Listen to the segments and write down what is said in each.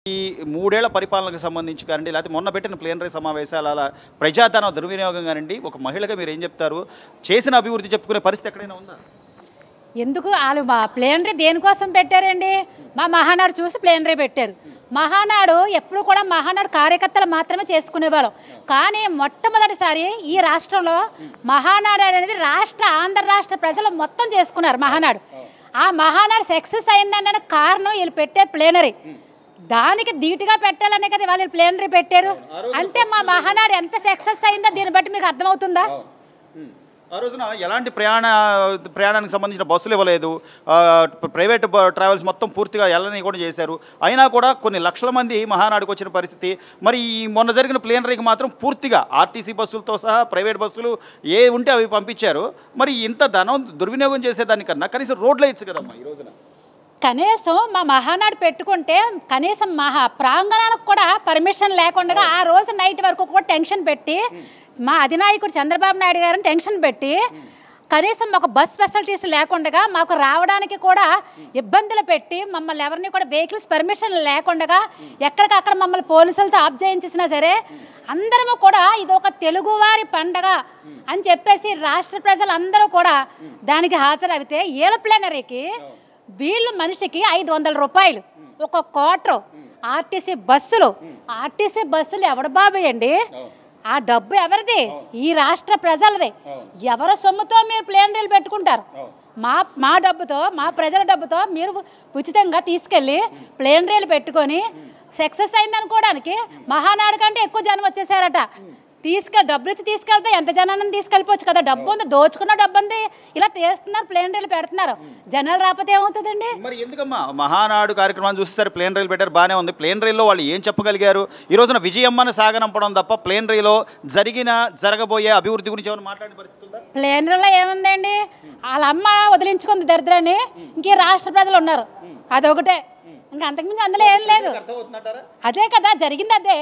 ఈ 3 ఏళ్ల పరిపాలనకు సంబంధించి కానివ్వండి, లేకపోతే మొన్న పెట్టిన ప్లీనరీ సమావేశాల ప్రజాధన దుర్వినియోగం కానివ్వండి, ఒక మహిళగా మీరు ఏం చెప్తారు? చేసిన అభివృద్ధి చెప్పుకునే పరిస్థితి ఎక్కడైనా ఉందా? ఎందుకు వాళ్ళు మా ప్లేనరీ దేనికోసం పెట్టారండి? మా మహానాడు చూసి ప్లేనరీ పెట్టారు. మహానాడు ఎప్పుడు కూడా మహానాడు కార్యకర్తలు మాత్రమే చేసుకునేవాళ్ళం. కానీ మొట్టమొదటిసారి ఈ రాష్ట్రంలో మహానాడు అనేది ఆంధ్ర రాష్ట్ర ప్రజలు మొత్తం చేసుకున్నారు మహానాడు. ఆ మహానాడు సక్సెస్ అయిందన్న కారణం వీళ్ళు పెట్టే ప్లేనరీ. దానికి ధీటుగా పెట్టాలనే కదా వాళ్ళు ప్లేనరీ పెట్టారు. అంటే మా మహానాడు ఎంత సక్సెస్ అయిందో దీన్ని బట్టి మీకు అర్థమవుతుందా? ఆ రోజున ఎలాంటి ప్రయాణానికి సంబంధించిన బస్సులు ఇవ్వలేదు, ప్రైవేట్ ట్రావెల్స్ మొత్తం పూర్తిగా వెళ్ళని కూడా చేశారు. అయినా కూడా కొన్ని లక్షల మంది మహానాడుకు వచ్చిన పరిస్థితి. మరి మొన్న జరిగిన ప్లేనరీకి మాత్రం పూర్తిగా ఆర్టీసీ బస్సులతో సహా ప్రైవేట్ బస్సులు ఏ ఉంటే అవి పంపించారు. మరి ఇంత ధనం దుర్వినియోగం చేసేదానికన్నా కనీసం రోడ్లు వేయచ్చు కదమ్మా ఈ రోజున. కనీసం మా మహానాడు పెట్టుకుంటే కనీసం ప్రాంగణానికి కూడా పర్మిషన్ లేకుండా ఆ రోజు నైట్ వరకు కూడా టెన్షన్ పెట్టి మా అధినాయకుడు చంద్రబాబు నాయుడు గారిని టెన్షన్ పెట్టి కనీసం ఒక బస్ ఫెసిలిటీస్ లేకుండా మాకు రావడానికి కూడా ఇబ్బందులు పెట్టి మమ్మల్ని ఎవరిని కూడా వెహికల్స్ పర్మిషన్ లేకుండా ఎక్కడికక్కడ మమ్మల్ని పోలీసులతో ఆఫ్ చేయించేసినా సరే అందరము కూడా ఇది ఒక తెలుగువారి పండగ అని చెప్పేసి రాష్ట్ర ప్రజలందరూ కూడా దానికి హాజరవితే ఏల ప్లేనరీకి వీళ్ళు మనిషికి 500 రూపాయలు, ఒక క్వార్టర్. ఆర్టీసీ బస్సులు ఎవడు బాబాయ్ అండి? ఆ డబ్బు ఎవరిది? ఈ రాష్ట్ర ప్రజలది. ఎవరి సొమ్ముతో మీరు ప్లేనరీలు పెట్టుకుంటారు? మా డబ్బుతో, మా ప్రజల డబ్బుతో మీరు ఉచితంగా తీసుకెళ్ళి ప్లేనరీలు పెట్టుకొని సక్సెస్ అయిందనుకోవడానికి మహానాడు కంటే ఎక్కువ జనం వచ్చేసారట. డబ్బులు ఇచ్చి తీసుకెళ్తే ఎంత జనాన్ని తీసుకెళ్ళిపోవచ్చు కదా. డబ్బు ఉంది, దోచుకున్న డబ్బు ఉంది, ఇలా తీస్తున్నారు, ప్లేనరీలు పెడుతున్నారు. జనాలు రాకపోతే ఏమవుతుందండి? మరి ఎందుకమ్మా మహానాడు కార్యక్రమాన్ని చూసేసరి ప్లేనరీలు పెట్టారు, బాగానే ఉంది. ప్లేనరీలో వాళ్ళు ఏం చెప్పగలిగారు? ఈ రోజున విజయమ్మని సాగనంపడం తప్ప ప్లేనరీలో జరగబోయే అభివృద్ధి గురించి ఏమైనా మాట్లాడే పరిస్థితి ఉందా? ప్లేనరీలో ఏముందండి? వాళ్ళ అమ్మ వదిలించుకుంది దరిద్రాన్ని, ఇంకే రాష్ట్ర ప్రజలు ఉన్నారు, అదొకటే. ఇంకా అంతకుమించి అందులో ఏం లేదు. అదే కదా జరిగింది. అదే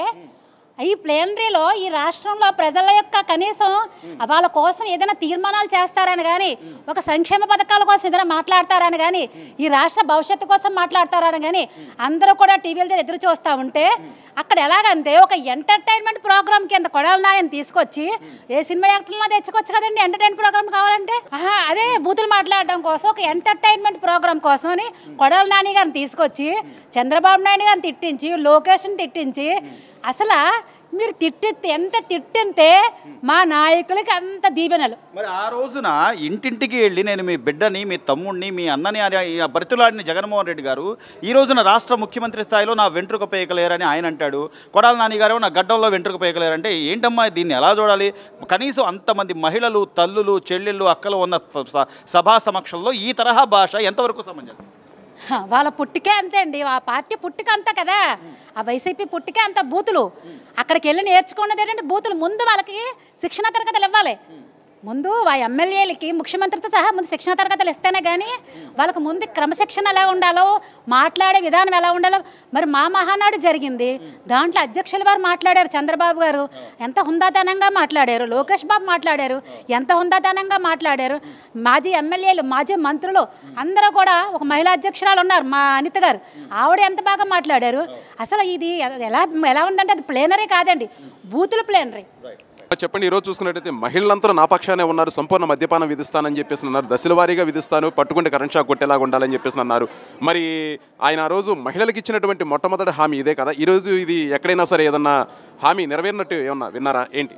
ఈ ప్లేనరీలో ఈ రాష్ట్రంలో ప్రజల యొక్క కనీసం వాళ్ళ కోసం ఏదైనా తీర్మానాలు చేస్తారని కానీ, ఒక సంక్షేమ పథకాల కోసం ఏదైనా మాట్లాడతారని కానీ, ఈ రాష్ట్ర భవిష్యత్తు కోసం మాట్లాడతారని కానీ అందరూ కూడా టీవీల దగ్గర ఎదురు చూస్తూ ఉంటే అక్కడ ఎలాగంటే ఒక ఎంటర్టైన్మెంట్ ప్రోగ్రామ్ కింద కొడాల నాని తీసుకొచ్చి ఏ సినిమా యాక్టర్లో తెచ్చుకోవచ్చు కదండి ఎంటర్టైన్మెంట్ ప్రోగ్రామ్ కావాలంటే. అదే బూతులు మాట్లాడడం కోసం ఒక ఎంటర్టైన్మెంట్ ప్రోగ్రామ్ కోసం అని కొడాల నాని గారిని తీసుకొచ్చి చంద్రబాబు నాయుడు గారిని తిట్టించి, లోకేష్ని తిట్టించి, అసలు మీరు ఎంత తిట్టింతే మా నాయకులకి అంత దీవెనలు. మరి ఆ రోజున ఇంటింటికి వెళ్ళి నేను మీ బిడ్డని, మీ తమ్ముడిని, మీ అన్నని బరితులాడిన జగన్మోహన్ రెడ్డి గారు ఈ రోజున రాష్ట్ర ముఖ్యమంత్రి స్థాయిలో నా వెంట్రుక పేయకలేరని ఆయన అంటాడు. కొడాల నాని గారు నా గడ్డంలో వెంట్రుక పేయకలేరంటే ఏంటమ్మా దీన్ని ఎలా చూడాలి? కనీసం అంతమంది మహిళలు, తల్లులు, చెల్లెళ్ళు, అక్కలు ఉన్న సభా సమక్షంలో ఈ తరహా భాష ఎంతవరకు సమంజసం? వాళ్ళ పుట్టికే అంతే అండి, ఆ పార్టీ పుట్టిక అంతా కదా, ఆ వైసీపీ పుట్టికే అంత బూతులు. అక్కడికి వెళ్ళి నేర్చుకున్నది ఏంటంటే బూతులు. ముందు వాళ్ళకి శిక్షణ తరగతులు ఇవ్వాలి. ముందు ఆ ఎమ్మెల్యేలకి ముఖ్యమంత్రితో సహా ముందు శిక్షణ తరగతులు ఇస్తేనే కానీ వాళ్ళకు ముందు క్రమశిక్షణ ఎలా ఉండాలో, మాట్లాడే విధానం ఎలా ఉండాలో. మరి మా మహానాడు జరిగింది, దాంట్లో అధ్యక్షుల వారు మాట్లాడారు, చంద్రబాబు గారు ఎంత హుందాతనంగా మాట్లాడారు, లోకేష్ బాబు మాట్లాడారు, ఎంత హుందాతనంగా మాట్లాడారు. మాజీ ఎమ్మెల్యేలు, మాజీ మంత్రులు అందరూ కూడా, ఒక మహిళా అధ్యక్షురాలు ఉన్నారు మా అనిత గారు, ఆవిడ ఎంత బాగా మాట్లాడారు. అసలు ఇది ఎలా ఉందంటే అది ప్లేనరీ కాదండి, బూతులు ప్లేనరీ. చెప్పండి, ఈరోజు చూసుకున్నట్టయితే మహిళలంతా నా పక్షానే ఉన్నారు. సంపూర్ణ మద్యపానం విధిస్తానని చెప్పేసి అన్నారు. దశల వారీగా విధిస్తాను, పట్టుకుంటే కరెంట్ షాక్ కొట్టేలాగా ఉండాలని చెప్పేసి అన్నారు. మరి ఆయన ఆ రోజు మహిళలకు ఇచ్చినటువంటి మొట్టమొదటి హామీ ఇదే కదా. ఈరోజు ఇది ఎక్కడైనా సరే ఏదన్నా హామీ నెరవేరినట్టు ఏమన్నా విన్నారా ఏంటి?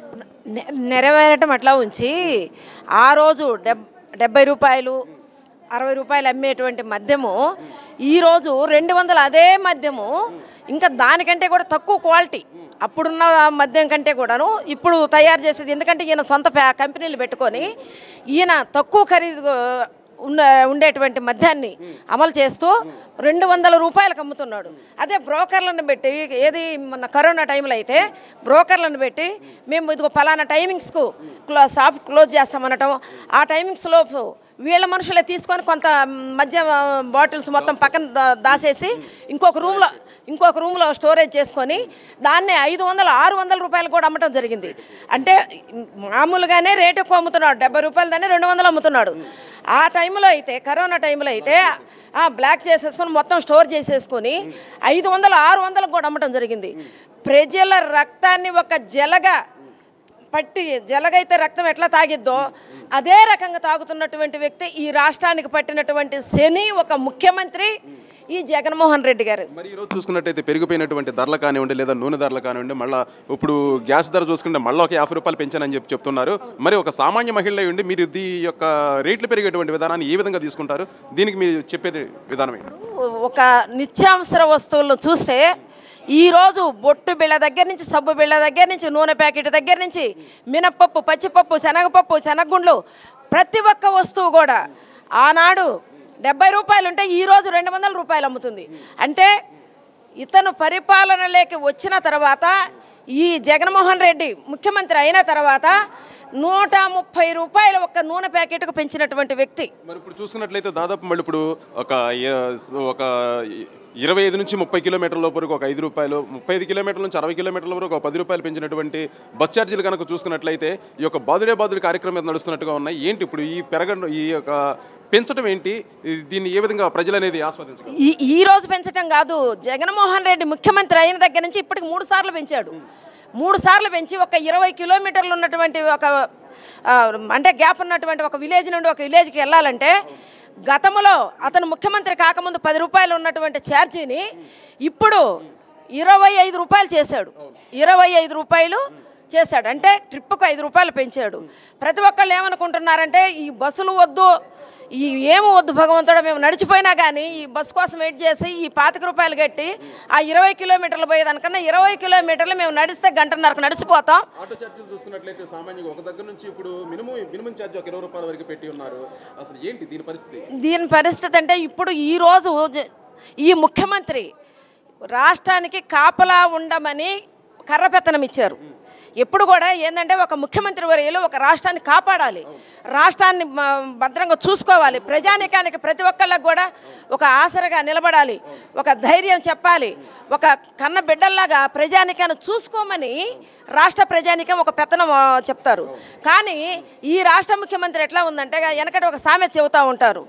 నెరవేరటం అట్లా ఉంచి ఆ రోజు 70 రూపాయలు 60 రూపాయలు అమ్మేటువంటి మద్యము ఈరోజు 200 అదే మద్యము, ఇంకా దానికంటే కూడా తక్కువ క్వాలిటీ. అప్పుడున్న మద్యం కంటే కూడాను ఇప్పుడు తయారు చేసేది. ఎందుకంటే ఈయన సొంత కంపెనీలు పెట్టుకొని ఈయన తక్కువ ఖరీదు ఉండేటువంటి మద్యాన్ని అమలు చేస్తూ 200 రూపాయలకు అమ్ముతున్నాడు. అదే బ్రోకర్లను పెట్టి, ఏది మన కరోనా టైంలో అయితే బ్రోకర్లను పెట్టి మేము ఇదిగో ఫలానా టైమింగ్స్కు షాప్ క్లోజ్ చేస్తామనటం, ఆ టైమింగ్స్లో వీళ్ళ మనుషులే తీసుకొని కొంత మధ్య బాటిల్స్ మొత్తం పక్కన దాసేసి ఇంకొక రూమ్లో స్టోరేజ్ చేసుకొని దాన్ని 500-600 రూపాయలు కూడా అమ్మటం జరిగింది. అంటే మామూలుగానే రేటు ఎక్కువ అమ్ముతున్నాడు, 70 రూపాయలు దాన్ని 200 అమ్ముతున్నాడు. ఆ టైంలో అయితే, కరోనా టైంలో అయితే బ్లాక్ చేసేసుకొని మొత్తం స్టోర్ చేసేసుకొని 500-600 కూడా అమ్మటం జరిగింది. ప్రజల రక్తాన్ని ఒక జలగైతే రక్తం ఎట్లా తాగిద్దో అదే రకంగా తాగుతున్నటువంటి వ్యక్తి ఈ రాష్ట్రానికి పట్టినటువంటి శని ఒక ముఖ్యమంత్రి ఈ జగన్మోహన్ రెడ్డి గారు. మరి ఈరోజు చూసుకున్నట్టయితే పెరిగిపోయినటువంటి ధరలు కానివ్వండి, లేదా నూనె ధరలు కానివ్వండి, మళ్ళీ ఇప్పుడు గ్యాస్ ధర చూసుకుంటే మళ్ళీ ఒక 50 రూపాయలు పెంచానని చెప్తున్నారు. మరి ఒక సామాన్య మహిళ ఉండి మీరు ఈ యొక్క రేట్లు పెరిగేటువంటి విధానాన్ని ఏ విధంగా తీసుకుంటారు? దీనికి మీరు చెప్పేది విధానం ఏంటి? ఒక నిత్యావసర వస్తువులను చూస్తే ఈరోజు బొట్టు బిళ్ళ దగ్గర నుంచి, సబ్బు బిళ్ళ దగ్గర నుంచి, నూనె ప్యాకెట్ దగ్గర నుంచి, మినప్పప్పు, పచ్చిపప్పు, శనగపప్పు, శనగగుండ్లు, ప్రతి ఒక్క వస్తువు కూడా ఆనాడు 70 రూపాయలు ఉంటే ఈరోజు 200 రూపాయలు అమ్ముతుంది. అంటే ఇతను పరిపాలనలోకి వచ్చిన తర్వాత, ఈ జగన్మోహన్ రెడ్డి ముఖ్యమంత్రి అయిన తర్వాత 130 రూపాయలు ఒక్క నూనె ప్యాకెట్కు పెంచినటువంటి వ్యక్తి. మరి ఇప్పుడు చూసుకున్నట్లయితే దాదాపు మళ్ళీ ఇప్పుడు ఒక 25 నుంచి 30 కిలోమీటర్ల వరకు ఒక 5 రూపాయలు, 35 కిలోమీటర్ల నుంచి 60 కిలోమీటర్ల వరకు ఒక 10 రూపాయలు పెంచినటువంటి బస్ ఛార్జీలు కనుక చూసుకున్నట్లయితే ఈ యొక్క బాదుడే కార్యక్రమం నడుస్తున్నట్టుగా ఉన్నాయి. ఏంటి ఇప్పుడు ఈ యొక్క పెంచడం ఏంటి? దీన్ని ఏ విధంగా ప్రజలు అనేది ఆస్వాదించారు? ఈ రోజు పెంచడం కాదు, జగన్మోహన్ రెడ్డి ముఖ్యమంత్రి అయిన దగ్గర నుంచి ఇప్పటికి 3 సార్లు పెంచాడు. 3 సార్లు పెంచి ఒక 20 కిలోమీటర్లు ఉన్నటువంటి ఒక అంటే గ్యాప్ ఉన్నటువంటి ఒక విలేజ్ నుండి ఒక విలేజ్కి వెళ్ళాలంటే గతంలో అతను ముఖ్యమంత్రి కాకముందు 10 రూపాయలు ఉన్నటువంటి ఛార్జీని ఇప్పుడు 25 రూపాయలు చేశాడు. 25 రూపాయలు చేశాడు అంటే ట్రిప్పుకు 5 రూపాయలు పెంచాడు. ప్రతి ఒక్కళ్ళు ఏమనుకుంటున్నారంటే ఈ బస్సులు వద్దు, ఈ ఏమి వద్దు భగవంతుడు, మేము నడిచిపోయినా కానీ ఈ బస్సు కోసం వెయిట్ చేసి ఈ 25 రూపాయలు కట్టి ఆ 20 కిలోమీటర్లు పోయేదానికన్నా 20 కిలోమీటర్లు మేము నడిస్తే 1.5 గంటలకు నడిచిపోతాం. ఆటో ఛార్జీలు చూసుకున్నట్లయితే సామాన్యంగా ఒక దగ్గర నుంచి ఇప్పుడు మినిమం ఛార్జ్ ఒక 20 రూపాయల వరకు పెట్టి ఉన్నారు. అసలు ఏంటి దీని పరిస్థితి అంటే ఇప్పుడు ఈరోజు ఈ ముఖ్యమంత్రి రాష్ట్రానికి కాపలా ఉండమని కర్రపెత్తనం ఇచ్చారు. ఎప్పుడు కూడా ఏంటంటే ఒక ముఖ్యమంత్రి వర్యులు ఒక రాష్ట్రాన్ని కాపాడాలి, రాష్ట్రాన్ని భద్రంగా చూసుకోవాలి, ప్రజానికానికి ప్రతి ఒక్కళ్ళకి కూడా ఒక ఆసరగా నిలబడాలి, ఒక ధైర్యం చెప్పాలి, ఒక కన్న బిడ్డల్లాగా ప్రజానికాన్ని చూసుకోమని రాష్ట్ర ప్రజానికం ఒక పెత్తనం చెప్తారు. కానీ ఈ రాష్ట్ర ముఖ్యమంత్రి ఎట్లా ఉందంటే వెనకటి ఒక సామెత చెబుతూ ఉంటారు,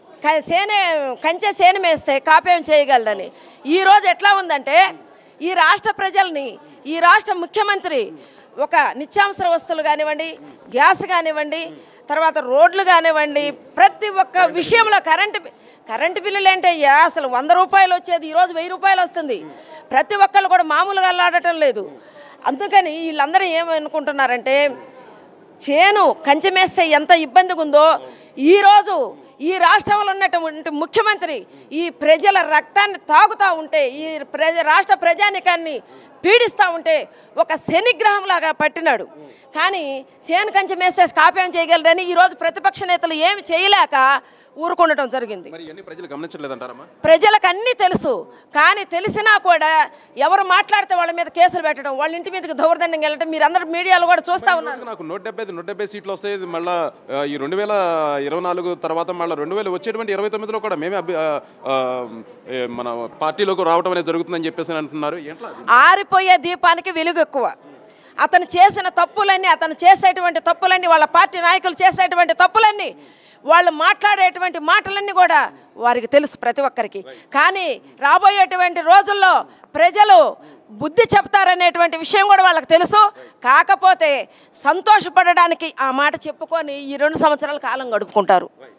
కంచె సేను మేస్తే కాపేం చేయగలదని. ఈరోజు ఎట్లా ఉందంటే ఈ రాష్ట్ర ప్రజల్ని, ఈ రాష్ట్ర ముఖ్యమంత్రి ఒక నిత్యావసర వస్తువులు కానివ్వండి, గ్యాస్ కానివ్వండి, తర్వాత రోడ్లు కానివ్వండి, ప్రతి ఒక్క విషయంలో కరెంటు బిల్లులు ఏంటయ్యా అసలు 100 రూపాయలు వచ్చేది ఈరోజు 1000 రూపాయలు వస్తుంది. ప్రతి ఒక్కళ్ళు కూడా మామూలుగా అల్లాడటం లేదు. అందుకని వీళ్ళందరూ ఏమనుకుంటున్నారంటే చేను కంచెమేస్తే ఎంత ఇబ్బందిగా ఉందో ఈరోజు ఈ రాష్ట్రంలో ఉన్నటువంటి ముఖ్యమంత్రి ఈ ప్రజల రక్తాన్ని తాగుతూ ఉంటే, ఈ రాష్ట్ర ప్రజానికాన్ని పీడిస్తూ ఉంటే ఒక శనిగ్రహంలాగా పట్టినాడు. కానీ చేను కంచె మేస్తే కాపేం చేయగలరని ఈరోజు ప్రతిపక్ష నేతలు ఏమి చేయలేక ఊరుకుండటం జరిగింది. ప్రజలకు అన్నీ తెలుసు, కానీ తెలిసినా కూడా ఎవరు మాట్లాడితే వాళ్ళ మీద కేసులు పెట్టడం, వాళ్ళ ఇంటి మీదకి దౌర్జన్యం వెళ్ళడం మీరు అందరూ మీడియాలో కూడా చూస్తూ ఉన్నారు. నాకు 170 సీట్లు వస్తాయి. మళ్ళీ ఈ 2024 తర్వాత మళ్ళీ 2000 వచ్చేటువంటి 29లో కూడా మేమే మన పార్టీలోకి రావడం అనేది జరుగుతుందని చెప్పేసి అంటున్నారు. ఆరిపోయే దీపానికి వెలుగు ఎక్కువ. అతను చేసిన తప్పులన్నీ, అతను చేసేటువంటి తప్పులన్నీ, వాళ్ళ పార్టీ నాయకులు చేసేటువంటి తప్పులన్నీ, వాళ్ళు మాట్లాడేటువంటి మాటలన్నీ కూడా వారికి తెలుసు ప్రతి ఒక్కరికి. కానీ రాబోయేటువంటి రోజుల్లో ప్రజలు బుద్ధి చెప్తారనేటువంటి విషయం కూడా వాళ్ళకి తెలుసు. కాకపోతే సంతోషపడడానికి ఆ మాట చెప్పుకొని ఈ 2 సంవత్సరాల కాలం గడుపుకుంటారు.